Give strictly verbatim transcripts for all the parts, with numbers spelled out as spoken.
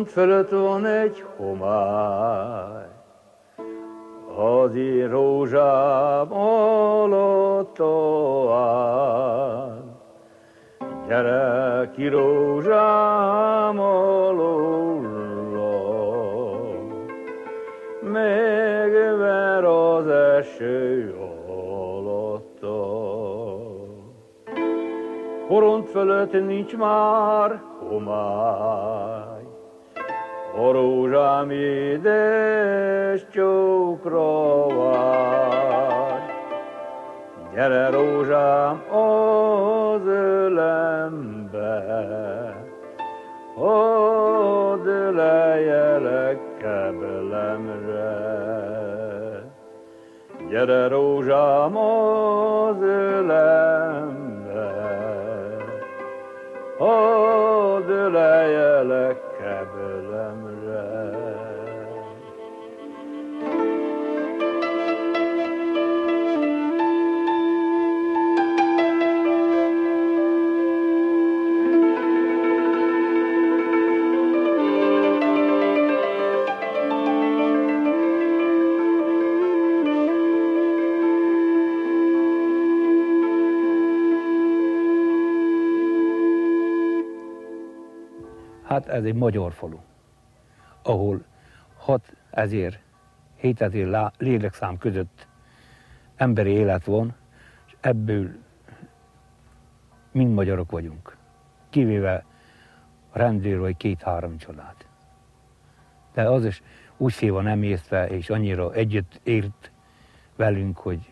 Koront fölött van egy homály, az én rózsám alatt áll. Gyere ki rózsám alól, megver az eső alatta. Koront fölött nincs már homály, a rózsám édes csókra vár. Gyere rózsám az ölembe, hadd öleljelek kebelemre. Gyere rózsám az ölembe, hadd öleljelek kebelemre. Hát ez egy magyar falu, ahol hatezer, hétezer lélekszám között emberi élet van, és ebből mind magyarok vagyunk, kivéve a rendőr vagy két-három család. De az is úgy fél van emésztve, és annyira együtt ért velünk, hogy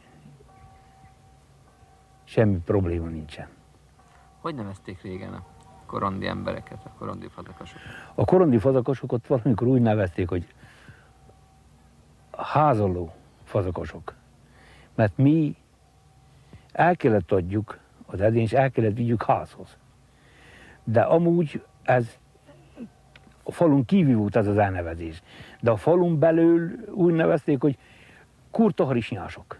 semmi probléma nincsen. Hogy nevezték régen a korondi embereket, a korondi fazakasokat? A korondi fazakasokat valamikor úgy nevezték, hogy házaló fazakasok. Mert mi el kellett adjuk az edényt, és el kellett vigyük házhoz. De amúgy ez a falun kívül volt ez az elnevezés. De a falun belül úgy nevezték, hogy kurtaharisnyások.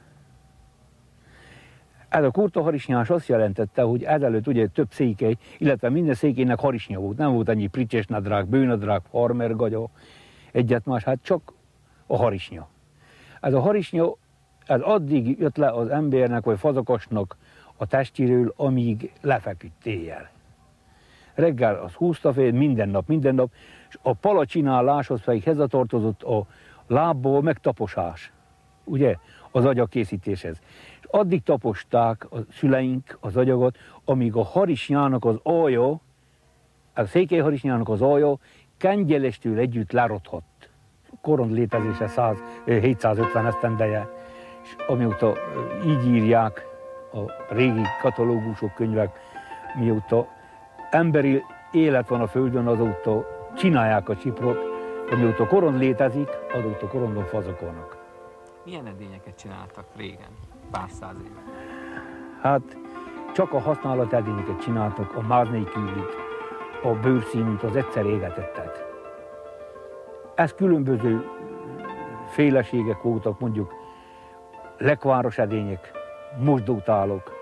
Ez a kurtaharisnyás azt jelentette, hogy ezelőtt ugye több székely, illetve minden székének harisnya volt. Nem volt annyi pricsesnadrág, bőnadrág, farmergagya, egyet más, hát csak a harisnya. Ez a harisnya, ez addig jött le az embernek vagy fazakasnak a testéről, amíg lefeküdt éjjel. Reggel az húzta fel, minden nap, minden nap, és a palacsináláshoz pedig hozzátartozott a lábból megtaposás, ugye, az agyag készítéshez. És addig taposták a szüleink az agyagot, amíg a harisnyának az alja, a székely harisnyának az alja kengyelestől együtt lerothott. Korond létezése száz, hétszázötven esztendeje, és amióta így írják a régi katalógusok, könyvek, mióta emberi élet van a Földön, azóta csinálják a csiprot, amióta korond létezik, azóta korondon fazakolnak. Milyen edényeket csináltak régen, pár száz éve? Hát csak a használat edényeket csináltak, a máz nélkülit, a bőrszínűt, az egyszer égetettet. Ez különböző féleségek voltak, mondjuk lekváros edények, mosdótálok,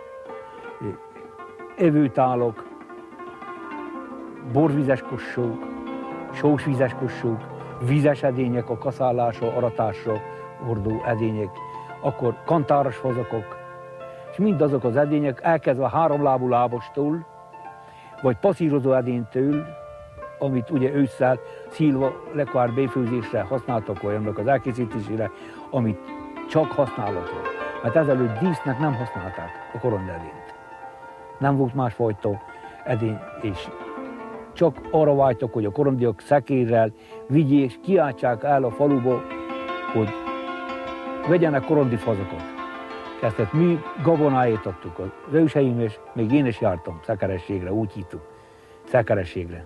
evőtálok, borvizes kossók, sósvizes kossók, vízes edények, a kaszálásra, aratásra hordó edények, akkor kantáros fazakok, és mindazok az edények elkezdve a háromlábú lábostól, vagy passzírozó edénytől, amit ugye ősszel szilva lekvár béfőzésre használtak, vagy annak az elkészítésére, amit csak használatra. Mert ezelőtt dísznek nem használták a korondedényt. Nem volt másfajta edény, és csak arra vágytak, hogy a korondiak szekérrel vigyék, és kiáltsák el a faluba, hogy vegyenek korondi fazakot. Ezt mi gabonáért adtuk az őseim, és még én is jártam szekerességre, úgy hívtuk, szekerességre.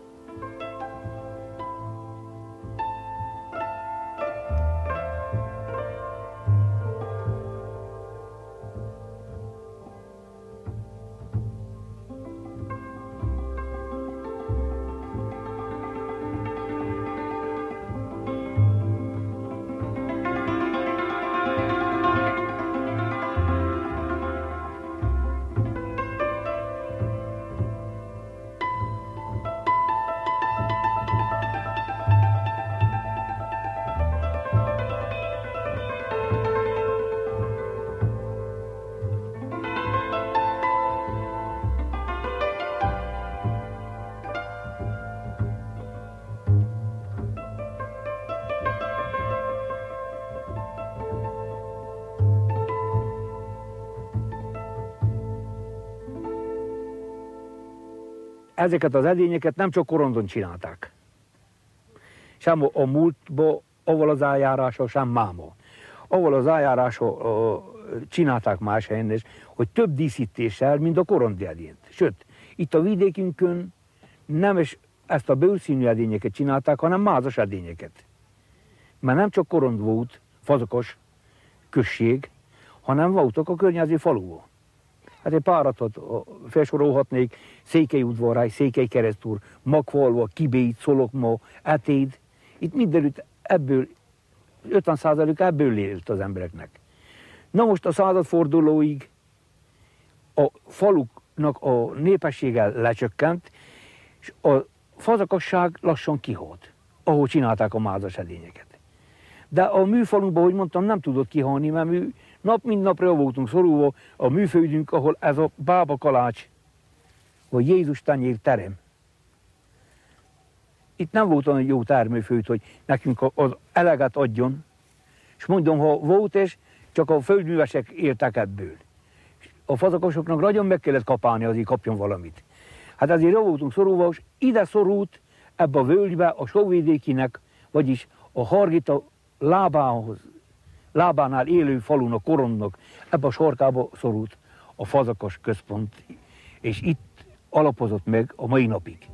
ezeket az edényeket nem csak Korondon csinálták. Sem a múltban, ahol az eljárása, sem máma. Ahol az eljárása csinálták más helyen is, hogy több díszítéssel, mint a korondi edényt. Sőt, itt a vidékünkön nem is ezt a bőrszínű edényeket csinálták, hanem mázas edényeket. Mert nem csak korond volt, Fazekas község, hanem voltak a környező faluban. Hát egy páratot felsorolhatnék: Székely udvaráj, Székely keresztúr, Magfalva, Kibégy, Szolokma, Etéd. Itt mindenütt ebből, ötven százalék ebből élt az embereknek. Na most a századfordulóig a faluknak a népessége lecsökkent, és a fazekasság lassan kihalt, ahol csinálták a mázas edényeket. De a műfalunkban, hogy mondtam, nem tudott kihalni, mert mi nap mint napra voltunk szorulva a műföldünk, ahol ez a bába kalács, vagy Jézus tányér terem. Itt nem volt olyan jó termőföld, hogy nekünk az eleget adjon, és mondom, ha volt is, csak a földművesek értek ebből. A fazekasoknak nagyon meg kellett kapálni, azért kapjon valamit. Hát azért jó voltunk szorulva, és ide szorult ebbe a völgybe a sóvidékinek, vagyis a Hargita lábához, lábánál élő falun, a Korondnak, ebbe a sarkába szorult a Fazekas központ, és itt alapozott meg a mai napig.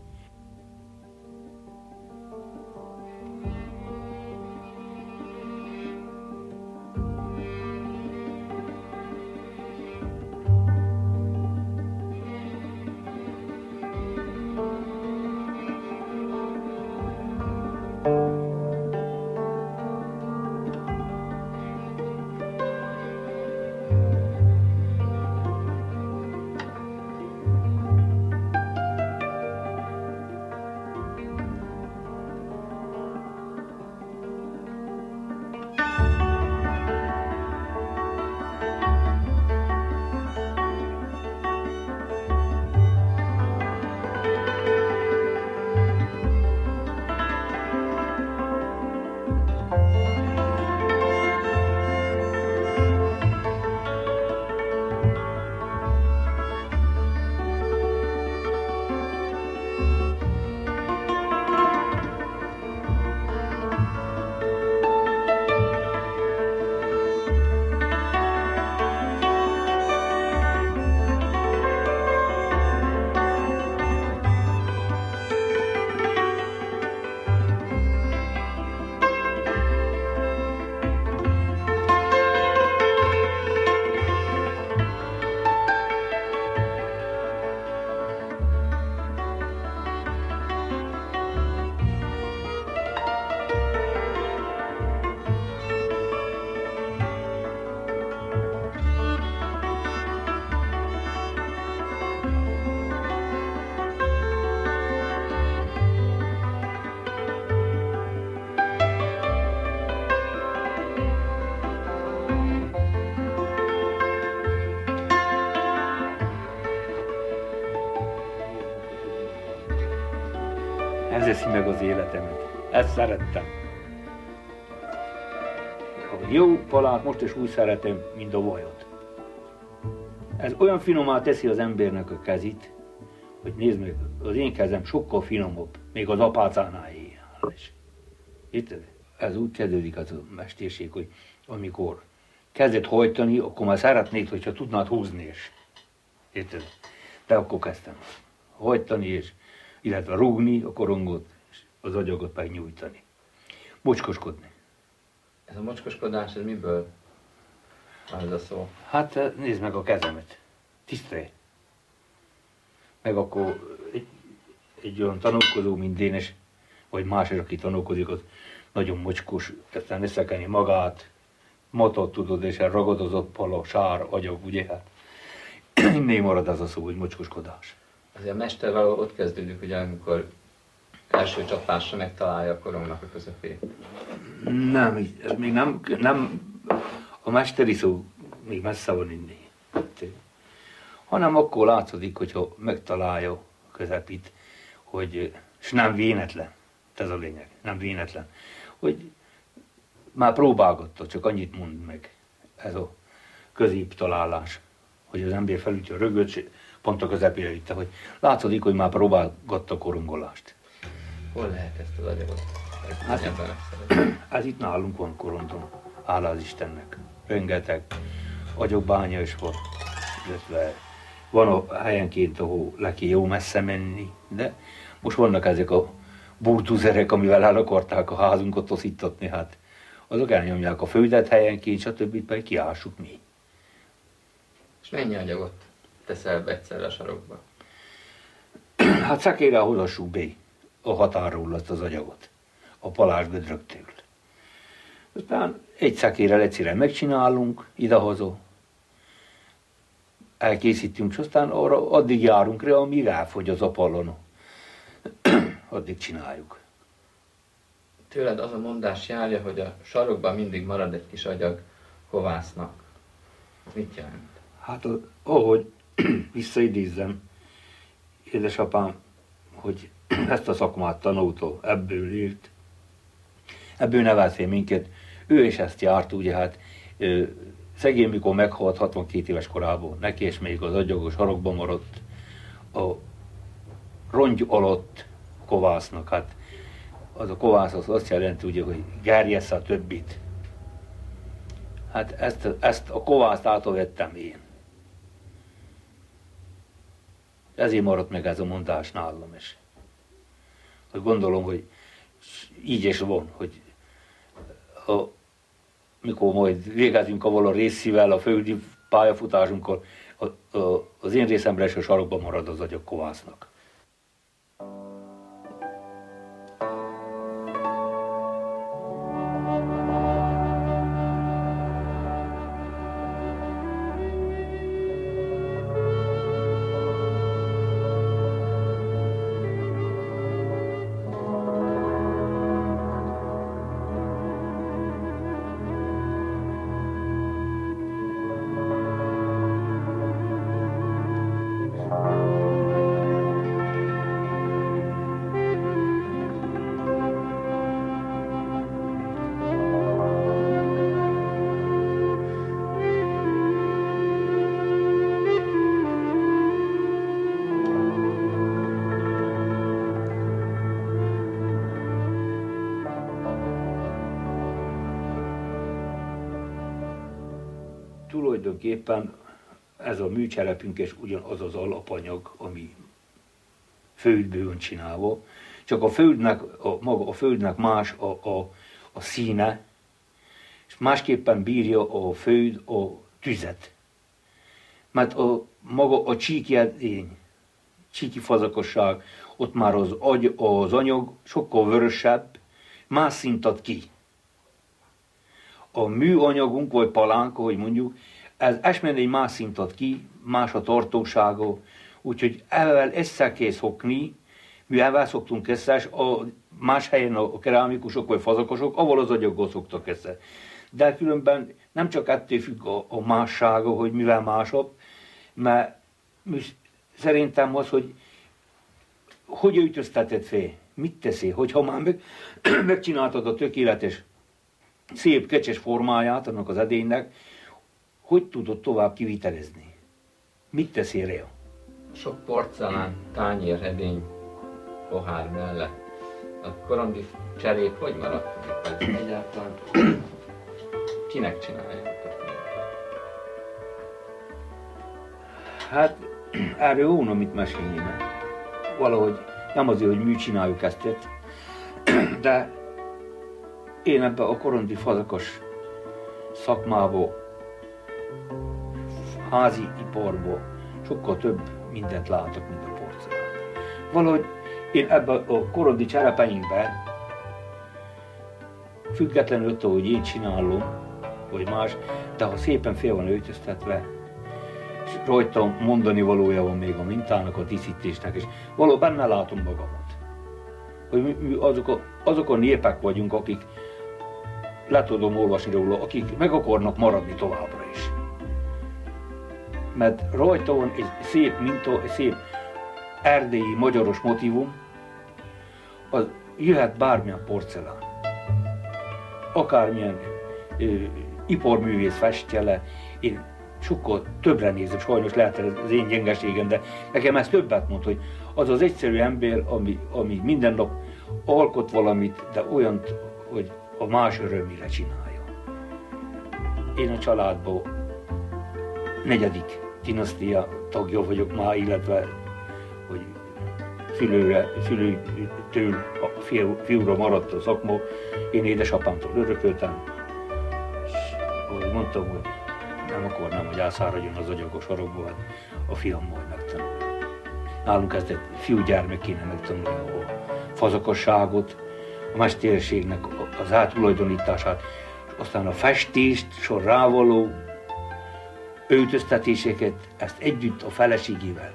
Ez eszi meg az életemet. Ezt szerettem. A jó palát most is úgy szeretem, mint a vajat. Ez olyan finomá teszi az embernek a kezit, hogy nézd meg, az én kezem sokkal finomabb, még az apácánál is. Érted? Ez úgy kezdődik az a mesterség, hogy amikor kezded hajtani, akkor már szeretnéd, hogyha tudnád húzni is. Érted? De akkor kezdtem hajtani, és illetve rúgni a korongot, és az agyagot megnyújtani. Mocskoskodni. Ez a mocskoskodás, ez miből van ez a szó? Hát nézd meg a kezemet. Tisztelj. Meg akkor egy, egy olyan tanulkozó, mint én is, vagy más is, aki tanulkozik, az nagyon mocskos, aztán összekenni magát, matot tudod, és elragadozott pala, sár, agyag, ugye hát. Innen marad az a szó, hogy mocskoskodás. Azért a mestervel ott kezdődik, ugye, amikor első csapásra megtalálja a korongnak a közepét. Nem, ez még nem, nem, a mesteri szó még messze van innen. Hanem akkor látszik, hogyha megtalálja a közepit, hogy, és nem vénetlen, ez a lényeg, nem vénetlen, hogy már próbálgatta, csak annyit mond meg ez a középtalálás, hogy az ember felütje a rögöt, pont a közepére vitte, hogy látszik, hogy már próbálgatta a korongolást. Hol lehet ezt az agyagot? Hát, hát itt nálunk van Korondon, hálás Istennek. Rengeteg agyagbánya is van, illetve van a helyenként, ahol le kell jó messze menni, de most vannak ezek a bultuzerek, amivel el akarták a házunkat toszítatni, hát azok elnyomják a földet helyenként, stb. Pedig kiássuk mi. És mennyi agyagot teszel be egyszerre a sarokba? Hát szekérrel hozassuk be a határól azt az agyagot, a palásgödröktől. Aztán egy szekérrel egyszerűen megcsinálunk, idehaza, elkészítünk, és aztán arra addig járunk rá, amíg elfogy az a pallona. Addig csináljuk. Tőled az a mondás járja, hogy a sarokban mindig marad egy kis agyag kovásznak. Ez mit jelent? Hát ahogy visszaidézzem, édesapám, hogy ezt a szakmát tanulta, ebből írt, ebből neveltél minket, ő is ezt járt, ugye hát szegény, mikor meghalt hatvankét éves korában, neki és még az agyagos sarokban maradt, a rongy alatt kovásznak, hát az a kovász az azt jelenti, ugye, hogy gerjessze a többit. Hát ezt, ezt a kovászt átvettem én. Ezért maradt meg ez a mondás nálam is. Hogy gondolom, hogy így is van, hogy a, mikor majd végezünk avval a részével, a földi pályafutásunkkal, a, a, az én részemre is a sarokban marad az agyag kovásznak. Tulajdonképpen ez a műcserepünk és ugyanaz az alapanyag, ami földből van csinálva, csak a földnek, a, maga a földnek más a, a, a színe, és másképpen bírja a föld a tüzet. Mert a, maga a csíki edény, csíki fazakosság, ott már az, agy, az anyag sokkal vörösebb, más szint ad ki. A műanyagunk, vagy palánk, ahogy mondjuk, ez esmény más szint ad ki, más a tartósága, úgyhogy ezzel össze kell szokni, mi ezzel szoktunk össze, és a más helyen a kerámikusok vagy fazakosok, ahol az agyaggal szoktak össze. De különben nem csak ettől függ a, a mássága, hogy mivel másabb, mert szerintem az, hogy hogy ütözteted fel, mit teszi, hogyha már meg, megcsináltad a tökéletes, szép, kecses formáját annak az edénynek, hogy tudod tovább kivitelezni? Mit teszi rá? Sok porcelán, tányér, edény, pohár mellett. A korondi cserép hogy maradt? Ez egyáltalán kinek csinálja? Hát erről volna mit mesélni, mert valahogy nem azért, hogy mi csináljuk ezt, de én ebben a korondi fazakos szakmából, házi iparból sokkal több mindent látok, mint a porcelán. Valahogy én ebben a korondi cserepeinkben, függetlenül attól, hogy én csinálom, vagy más, de ha szépen fél van öltöztetve, és rajta mondani valója van még a mintának, a díszítésnek, és való benne látom magamat. Hogy mi, mi azok, a, azok a népek vagyunk, akik le tudom olvasni róla, akik meg akarnak maradni továbbra is. Mert rajta van egy szép minta, egy szép erdélyi magyaros motivum, az jöhet bármilyen porcelán. Akármilyen ö, iparművész festje le, én sokkal többre nézem, sajnos lehet az én gyengeségem, de nekem ez többet mond, hogy az az egyszerű ember, ami, ami minden nap alkot valamit, de olyant, hogy a más örömére csinálja. Én a családban negyedik dinasztia tagja vagyok már, illetve hogy szülőre, szülőtől a fiú, fiúra maradt a szakma, én édesapámtól örököltem, és ahogy mondtam, hogy nem akarnám, hogy elszáradjon az agyag a sarokból, hát a fiam majd megtanulja. Nálunk ezt egy fiúgyermek kéne megtanulni a fazakasságot, a mesterségnek az átulajdonítását, és aztán a festést, és a rávaló öltöztetéseket, ezt együtt a feleségével.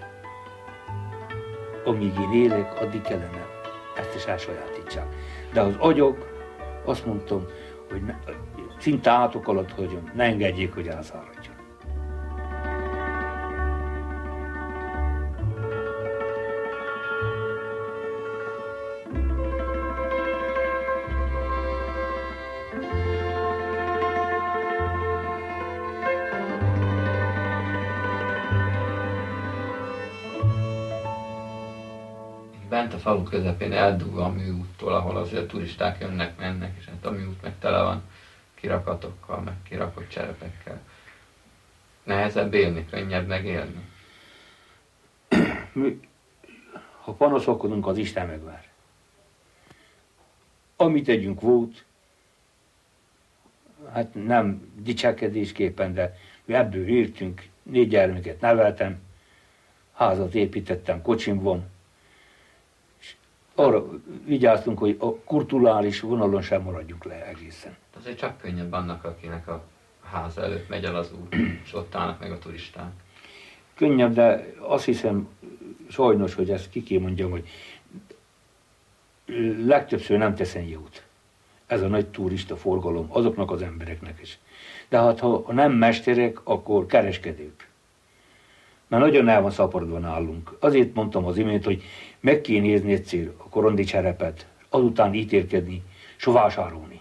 Amíg én élek, addig kellene ezt is elsajátítsák. De az agyag, azt mondtam, hogy ne, szinte átok alatt hagyom, ne engedjék, hogy elszáradjon. Bent a falu közepén eldugva a műúttól, ahol azért turisták jönnek, mennek, és hát a műút meg tele van kirakatokkal, meg kirakott cserepekkel. Nehezebb élni, könnyebb megélni. Mi, ha panaszolkodunk, az Isten megvár. Amit együnk volt, hát nem dicsekedésképpen, de mi ebből éltünk, négy gyermeket neveltem, házat építettem, kocsim van, arra vigyáztunk, hogy a kulturális vonalon sem maradjunk le egészen. Azért csak könnyebb annak, akinek a háza előtt megy el az út, és ott állnak meg a turisták. Könnyebb, de azt hiszem sajnos, hogy ezt ki kell mondjam, hogy legtöbbször nem teszem jót. Ez a nagy turista forgalom azoknak az embereknek is. De hát ha nem mesterek, akkor kereskedők. Mert nagyon el van szaporodva nálunk. Azért mondtam az imént, hogy meg kéne nézni egyszer a korondi cserepet, azután ítélkedni, s vásárolni.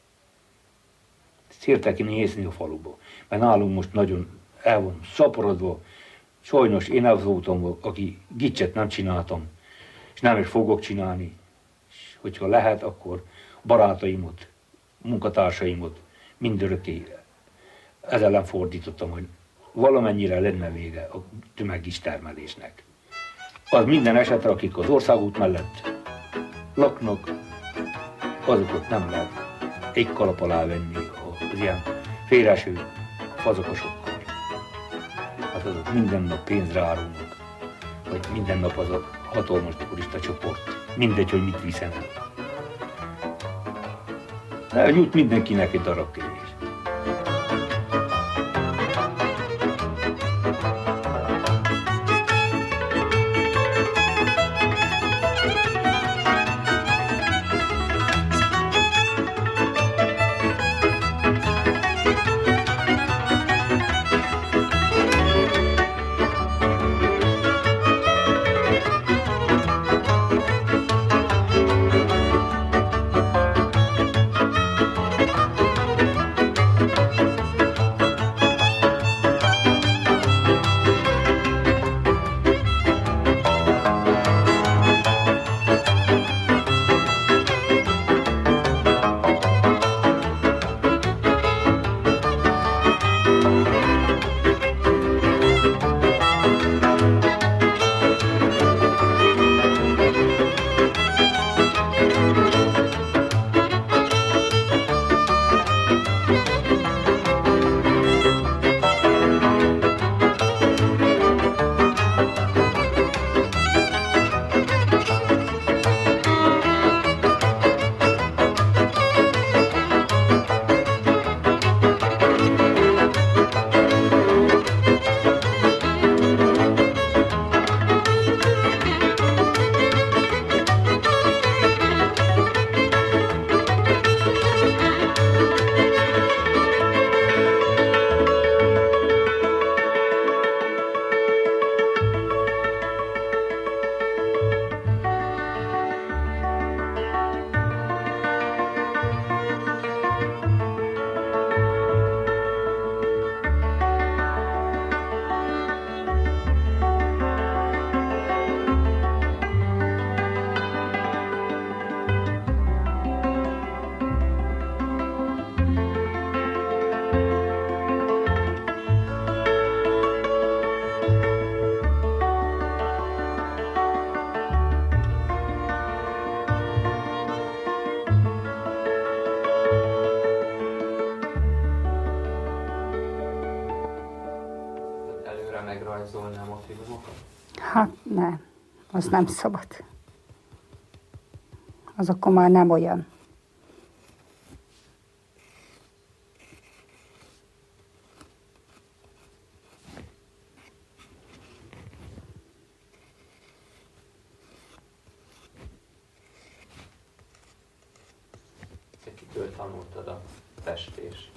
Szérte kéne nézni a faluba. Mert nálunk most nagyon el van szaporodva. Sajnos én az voltam, aki gicset nem csináltam, és nem is fogok csinálni. És hogyha lehet, akkor barátaimot, munkatársaimat mindörökké ez ellen fordítottam, hogy valamennyire lenne vége a tömegis termelésnek. Az minden esetre, akik az országút mellett laknak, azokat nem lehet egy kalap alá venni az ilyen félreeső fazakosokkal. Hát azok minden nap pénzre árulnak, vagy minden nap az a hatalmas turista csoport. Mindegy, hogy mit viszen el. De jut mindenkinek egy darab kérés. kell megrajzolni a motivumokat? Hát nem, az nem szabad. Az akkor már nem olyan. Te kitől tanultad a festést?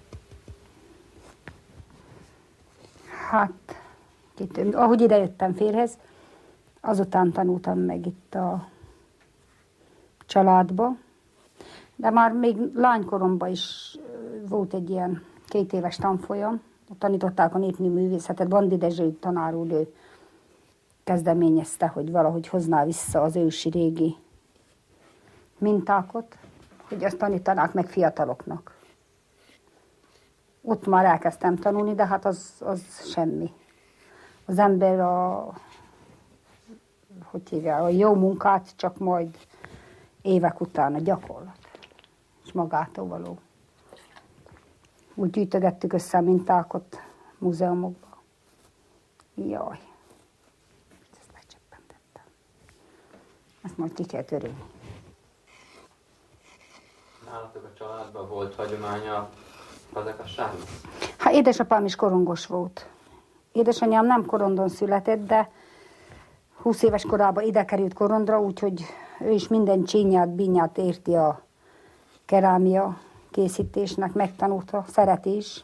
Hát, kitől, ahogy idejöttem férhez, azután tanultam meg itt a családba, de már még lánykoromban is volt egy ilyen két éves tanfolyam, tanították a népművészetet, Bandi Dezső tanár úr, ő kezdeményezte, hogy valahogy hozná vissza az ősi régi mintákat, hogy azt tanítanák meg fiataloknak. Ott már elkezdtem tanulni, de hát az, az semmi. Az ember a, hogy hívják, a jó munkát csak majd évek után a gyakorlat, és magától való. Úgy gyűjtögettük össze a mintákat múzeumokba. Jaj, ezt lecseppentettem. Ezt majd ki kell törni. Nálatok a családban volt hagyománya fazekasságnak? Hát édesapám is korongos volt. Édesanyám nem korondon született, de húsz éves korában ide került korondra, úgyhogy ő is minden csínyát, bínyát érti a kerámia készítésnek, megtanulta, szereti is.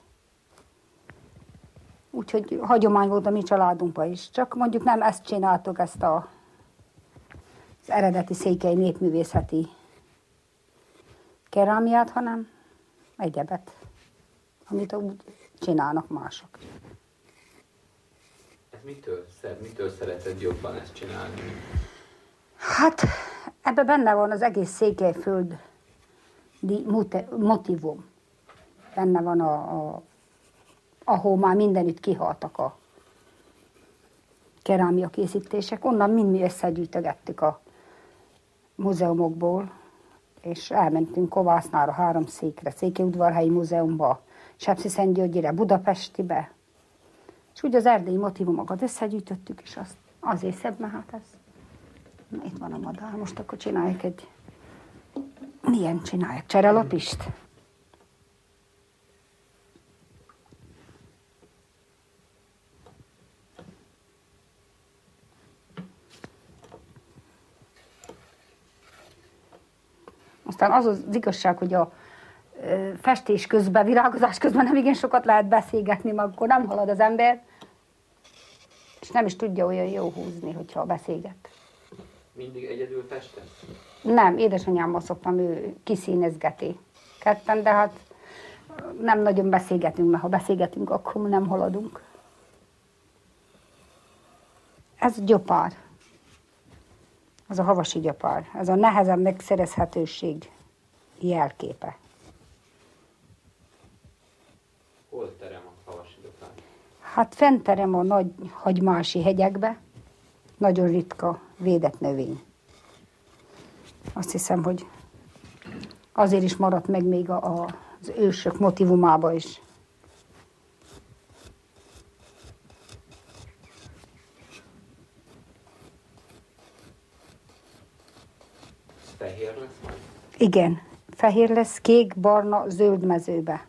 Úgyhogy hagyomány volt a mi családunkban is. Csak mondjuk nem ezt csináltuk, ezt a, az eredeti székely népművészeti kerámiát, hanem egyebet, amit úgy csinálnak mások. Ez mitől, mitől szereted jobban ezt csinálni? Hát ebben benne van az egész székelyföldi motivum. Benne van, a, a, ahol már mindenütt kihaltak a kerámia készítések. Onnan mind mi összegyűjtögettük a múzeumokból, és elmentünk Kovásznára, Háromszékre, Székelyudvarhelyi Múzeumba, Sepsiszentgyörgyire, Budapestibe, és úgy az erdélyi motivumokat összegyűjtöttük, és azt azért szebb, mert hát ez... Na, itt van a madár, most akkor csináljuk egy... Milyen csinálják? Cserelapist? Aztán az az igazság, hogy a festés közben, virágozás közben nem igen sokat lehet beszélgetni, mert akkor nem halad az ember, és nem is tudja olyan jó húzni, hogyha beszélget. Mindig egyedül festesz? Nem, édesanyámmal szoktam, ő kiszínezgeti ketten, de hát nem nagyon beszélgetünk, mert ha beszélgetünk, akkor nem haladunk. Ez gyopár. Az a havasi gyopár. Ez a nehezen megszerezhetőség jelképe. Hol terem a havasi gyopár? Hát fent terem a nagy hagymási hegyekbe. Nagyon ritka, védett növény. Azt hiszem, hogy azért is maradt meg még a, a, az ősök motivumába is. Fehér lesz majd? Igen, fehér lesz, kék, barna, zöld mezőbe.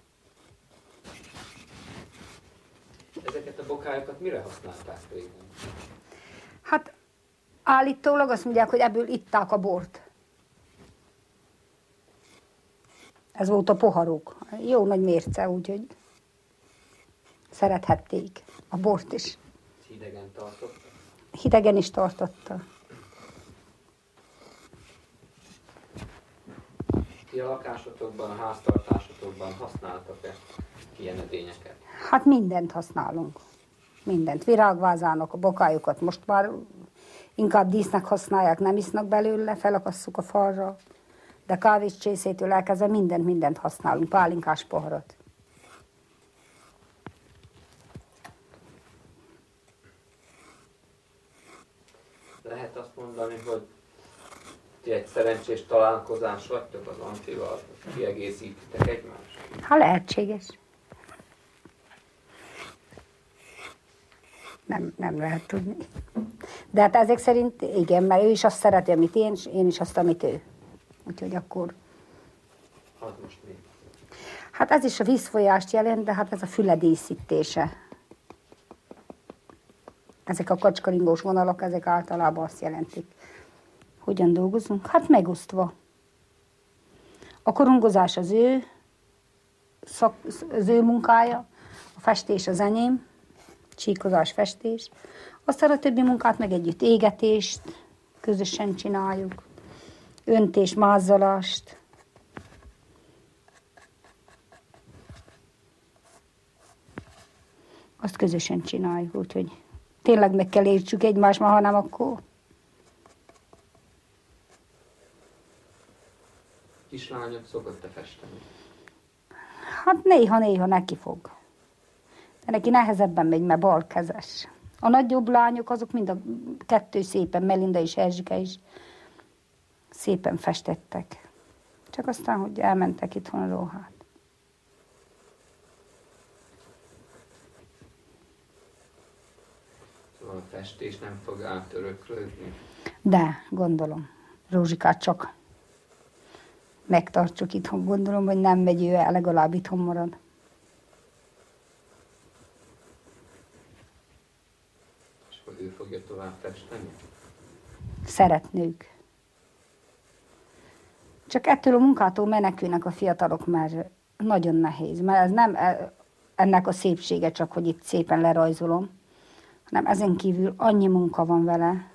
Ezeket a bokályokat mire használták régen? Hát állítólag azt mondják, hogy ebből itták a bort. Ez volt a poharuk. Jó nagy mérce, úgyhogy szerethették a bort is. Hidegen tartotta? Hidegen is tartotta. Ti a lakásotokban, a háztartásotokban használtak-e ilyen edényeket? Hát mindent használunk. Mindent. Virágvázának, a bokályokat most már inkább dísznek használják, nem isznak belőle, felakasszuk a falra. De kávéscsészétől elkezdve mindent, mindent használunk, pálinkás poharat. Lehet azt mondani, hogy ti egy szerencsés találkozás vagytok az Antival, kiegészítitek egymást? Ha lehetséges. Nem, nem lehet tudni. De hát ezek szerint igen, mert ő is azt szereti, amit én, és én is azt, amit ő. Úgyhogy akkor... Az most mi? Hát ez is a vízfolyást jelent, de hát ez a füle díszítése. Ezek a kacskaringós vonalak, ezek általában azt jelentik. Hogyan dolgozunk? Hát megosztva. A korongozás az ő, szak, az ő munkája, a festés az enyém, csíkozás, festés. Aztán a többi munkát meg együtt égetést, közösen csináljuk, öntés, mázzalást. Azt közösen csináljuk, úgyhogy tényleg meg kell értsük egymást, ma ha nem, akkor... Kislányok szokott-e festeni? Hát néha-néha neki fog. De neki nehezebben megy, mert balkezes. A nagyobb lányok, azok mind a kettő szépen, Melinda és Erzsike is szépen festettek. Csak aztán, hogy elmentek itthonról, hát. Szóval a festés nem fog átöröklődni? De, gondolom. Rózsikát csak megtartsuk itthon. Gondolom, hogy nem megy ő el, legalább itthon marad. És akkor ő fogja tovább festeni? Szeretnők. Csak ettől a munkától menekülnek a fiatalok, mert nagyon nehéz. Mert ez nem ennek a szépsége csak, hogy itt szépen lerajzolom, hanem ezen kívül annyi munka van vele.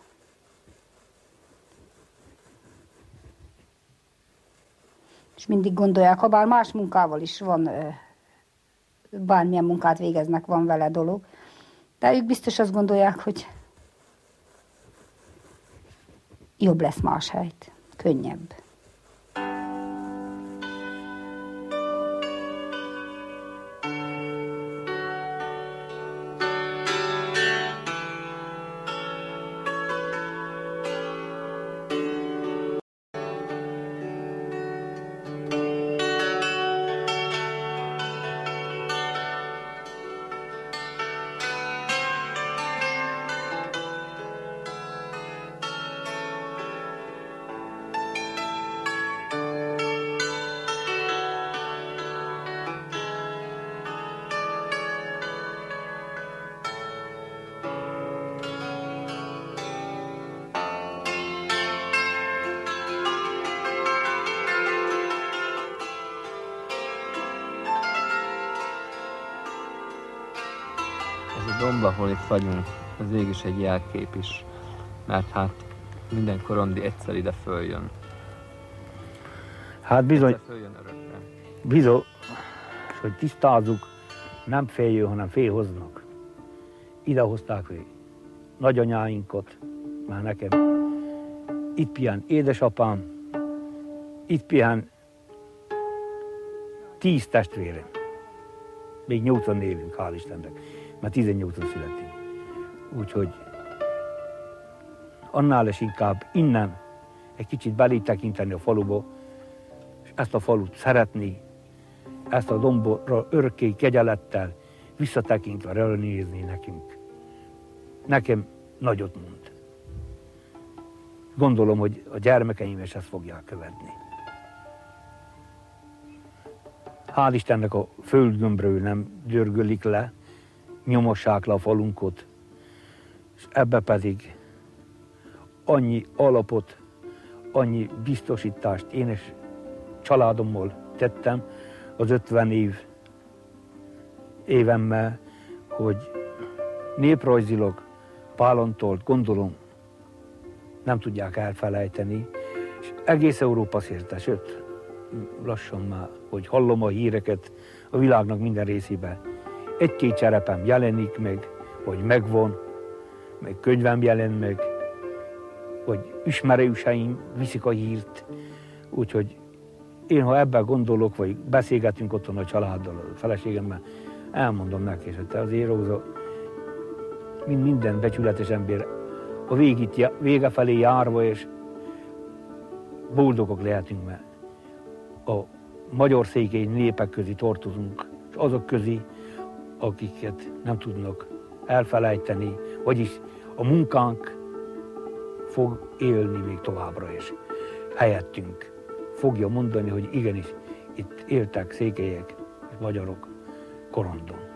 És mindig gondolják, ha bár más munkával is van, bármilyen munkát végeznek, van vele dolog, de ők biztos azt gondolják, hogy jobb lesz más helyt, könnyebb. Ez a domb, ahol itt vagyunk, az ég is egy jelkép is, mert hát minden korondi egyszer ide följön. Hát bizony, Egyszer följön örökre. bizony, és hogy tisztázzuk, nem féljön, hanem félhoznak. Ide hozták ő nagyanyáinkat, már nekem. Itt pihen édesapám, itt pihen tíz testvérem. Még nyolcan élünk, hál' Istennek, mert tizennyolcan születünk. Úgyhogy annál is inkább innen egy kicsit belé tekinteni a faluba, és ezt a falut szeretni, ezt a dombra örökké kegyelettel visszatekintve ránézni nekünk. Nekem nagyot mond. Gondolom, hogy a gyermekeim is ezt fogják követni. Hál' Istennek a földgömbről nem dörgölik le, nyomossák le a falunkot, és ebbe pedig annyi alapot, annyi biztosítást én is családommal tettem az ötven év évemmel, hogy néprajzilag Pálantolt, gondolom, nem tudják elfelejteni, és egész Európa szerte, sőt, lassan már, hogy hallom a híreket a világnak minden részében. Egy-két cserepem jelenik meg, vagy megvan, meg könyvem jelen meg, vagy ismerőseim viszik a hírt. Úgyhogy én, ha ebben gondolok, vagy beszélgetünk otthon a családdal, a feleségemmel, elmondom neki, hogy te azért, Róza, mint minden becsületes ember, a végit, vége felé járva, és boldogok lehetünk, mert a magyar székely népek közé tartozunk, és azok közé, akiket nem tudnak elfelejteni, vagyis a munkánk fog élni még továbbra is. Helyettünk fogja mondani, hogy igenis itt éltek székelyek, magyarok korondon.